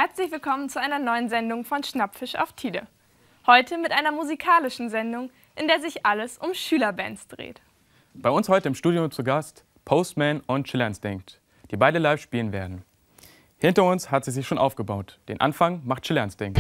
Herzlich willkommen zu einer neuen Sendung von Schnappfisch auf Tide. Heute mit einer musikalischen Sendung, in der sich alles um Schülerbands dreht. Bei uns heute im Studio zu Gast Postman und Chill Instinct, die beide live spielen werden. Hinter uns hat sie sich schon aufgebaut. Den Anfang macht Chill Instinct.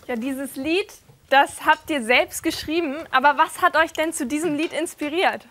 Ja, dieses Lied, das habt ihr selbst geschrieben, aber was hat euch denn zu diesem Lied inspiriert?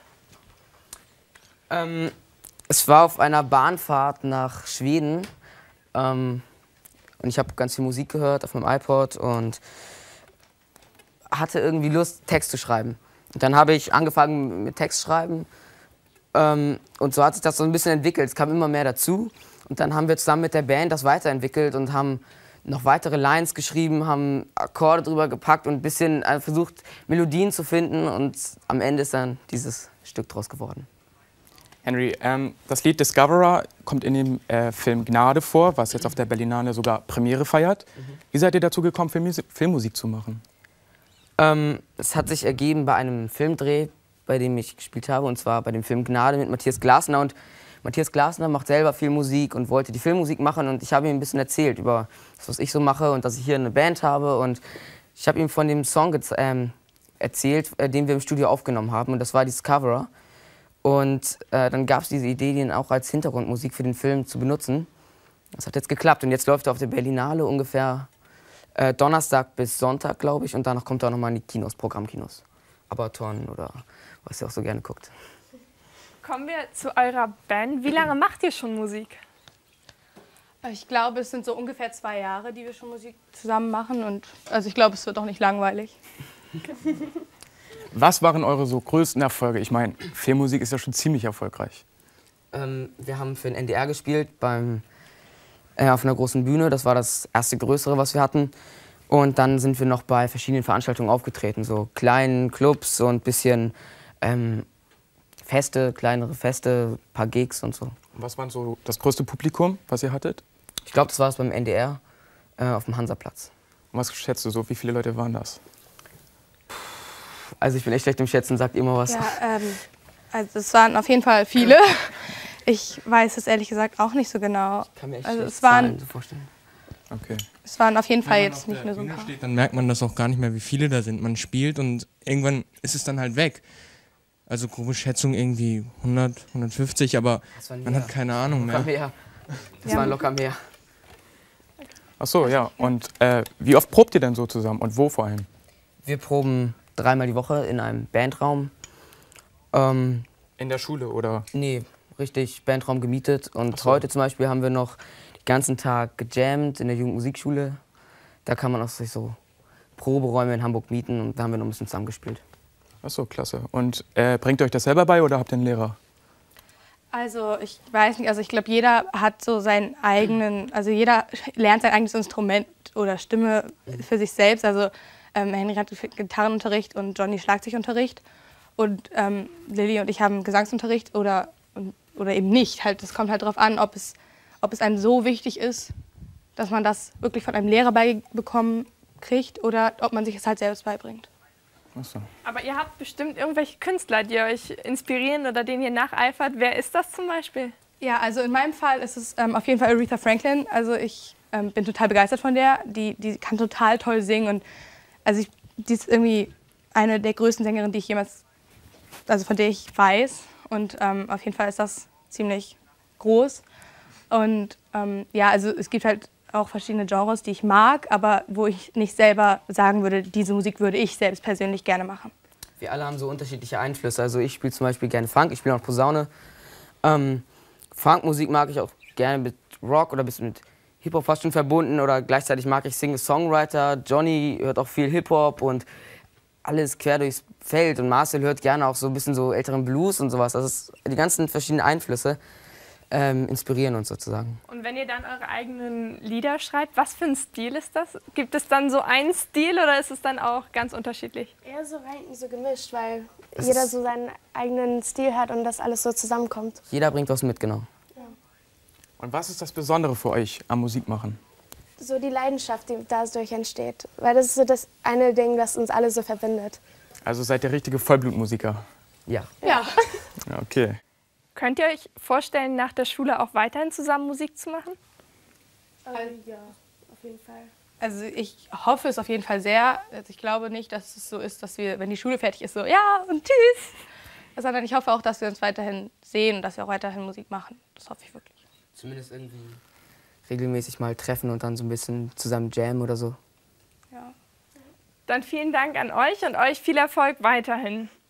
Es war auf einer Bahnfahrt nach Schweden und ich habe ganz viel Musik gehört auf meinem iPod und hatte irgendwie Lust, Text zu schreiben. Und dann habe ich angefangen mit Text schreiben und so hat sich das so ein bisschen entwickelt. Es kam immer mehr dazu und dann haben wir zusammen mit der Band das weiterentwickelt und haben noch weitere Lines geschrieben, haben Akkorde drüber gepackt und ein bisschen versucht, Melodien zu finden und am Ende ist dann dieses Stück draus geworden. Henry, das Lied Discoverer kommt in dem Film Gnade vor, was jetzt auf der Berlinale sogar Premiere feiert. Wie seid ihr dazu gekommen, Filmmusik zu machen? Es hat sich ergeben bei einem Filmdreh, bei dem ich gespielt habe, und zwar bei dem Film Gnade mit Matthias Glasner. Und Matthias Glasner macht selber viel Musik und wollte die Filmmusik machen. Und ich habe ihm ein bisschen erzählt über das, was ich so mache und dass ich hier eine Band habe. Und ich habe ihm von dem Song erzählt, den wir im Studio aufgenommen haben. Und das war Discoverer. Und dann gab es diese Idee, den auch als Hintergrundmusik für den Film zu benutzen. Das hat jetzt geklappt. Und jetzt läuft er auf der Berlinale ungefähr Donnerstag bis Sonntag, glaube ich. Und danach kommt er auch nochmal in die Kinos, Programmkinos. Abaton oder was ihr auch so gerne guckt. Kommen wir zu eurer Band. Wie lange macht ihr schon Musik? Ich glaube, es sind so ungefähr 2 Jahre, die wir schon Musik zusammen machen. Und also ich glaube, es wird auch nicht langweilig. Was waren eure so größten Erfolge? Ich meine, Filmmusik ist ja schon ziemlich erfolgreich. Wir haben für den NDR gespielt, auf einer großen Bühne. Das war das erste Größere, was wir hatten. Und dann sind wir noch bei verschiedenen Veranstaltungen aufgetreten, so kleinen Clubs und ein bisschen Feste, kleinere Feste, ein paar Gigs und so. Was war so das größte Publikum, was ihr hattet? Ich glaube, das war es beim NDR auf dem Hansaplatz. Und was schätzt du so? Wie viele Leute waren das? Also ich bin echt schlecht im Schätzen, sagt immer was. Ja, also es waren auf jeden Fall viele. Ich weiß es ehrlich gesagt auch nicht so genau. Ich kann mir echt Also schlecht es waren, Zahlen so vorstellen. Okay. es waren auf jeden Fall Wenn man jetzt auf nicht der nur so ein Bühne paar. steht, dann merkt man das auch gar nicht mehr, wie viele da sind. Man spielt und irgendwann ist es dann halt weg. Also grobe Schätzung irgendwie 100, 150, aber Das waren man mehr. hat keine Ahnung Locker mehr. mehr. Das Ja. waren locker mehr. Ach so, ja. Und wie oft probt ihr denn so zusammen und wo vor allem? Wir proben 3-mal die Woche in einem Bandraum. In der Schule oder? Nee, richtig Bandraum gemietet. Und heute zum Beispiel haben wir noch den ganzen Tag gejammt in der Jugendmusikschule. Da kann man auch sich so Proberäume in Hamburg mieten und da haben wir noch ein bisschen zusammengespielt. Ach so, klasse. Und bringt ihr euch das selber bei oder habt ihr einen Lehrer? Also ich weiß nicht, also ich glaube, jeder hat so seinen eigenen, also jeder lernt sein eigenes Instrument oder Stimme für sich selbst. Also Henry hat Gitarrenunterricht und Johnny Schlagzeugunterricht und Lilly und ich haben Gesangsunterricht oder eben nicht. Halt, das kommt halt darauf an, ob es einem so wichtig ist, dass man das wirklich von einem Lehrer beibekommen kriegt oder ob man sich es halt selbst beibringt. Ach so. Aber ihr habt bestimmt irgendwelche Künstler, die euch inspirieren oder denen ihr nacheifert. Wer ist das zum Beispiel? Ja, also in meinem Fall ist es auf jeden Fall Aretha Franklin. Also ich bin total begeistert von der. Die kann total toll singen und also die ist irgendwie eine der größten Sängerinnen, die ich jemals, also von der ich weiß. Und auf jeden Fall ist das ziemlich groß. Und ja, also es gibt halt auch verschiedene Genres, die ich mag, aber wo ich nicht selber sagen würde, diese Musik würde ich selbst persönlich gerne machen. Wir alle haben so unterschiedliche Einflüsse. Also ich spiele zum Beispiel gerne Funk, ich spiele auch Posaune. Funkmusik mag ich auch gerne mit Rock oder ein bisschen mit Hip-Hop fast schon verbunden oder gleichzeitig mag ich Singer-Songwriter. Johnny hört auch viel Hip-Hop und alles quer durchs Feld und Marcel hört gerne auch so ein bisschen so älteren Blues und sowas. Also die ganzen verschiedenen Einflüsse inspirieren uns sozusagen. Und wenn ihr dann eure eigenen Lieder schreibt, was für ein Stil ist das? Gibt es dann so einen Stil oder ist es dann auch ganz unterschiedlich? Eher so so gemischt, weil jeder so seinen eigenen Stil hat und das alles so zusammenkommt. Jeder bringt was mit, genau. Und was ist das Besondere für euch am Musikmachen? So die Leidenschaft, die dadurch entsteht. Weil das ist so das eine Ding, das uns alle so verbindet. Also seid ihr richtige Vollblutmusiker? Ja. Ja. Ja, okay. Könnt ihr euch vorstellen, nach der Schule auch weiterhin zusammen Musik zu machen? Ja, auf jeden Fall. Also ich hoffe es auf jeden Fall sehr. Also ich glaube nicht, dass es so ist, dass wir, wenn die Schule fertig ist, so ja und tschüss. Sondern ich hoffe auch, dass wir uns weiterhin sehen und dass wir auch weiterhin Musik machen. Das hoffe ich wirklich. Zumindest irgendwie regelmäßig mal treffen und dann so ein bisschen zusammen jammen oder so. Ja. Dann vielen Dank an euch und euch viel Erfolg weiterhin.